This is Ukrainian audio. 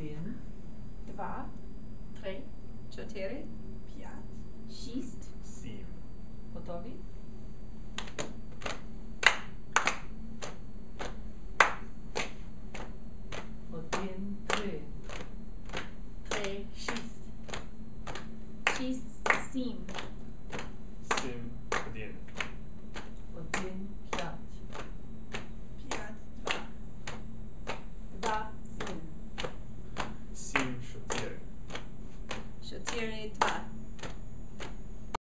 Один, 2, 3, 4, 5, 6. 7. готові? Один, 3, 3, 6. 6, 7.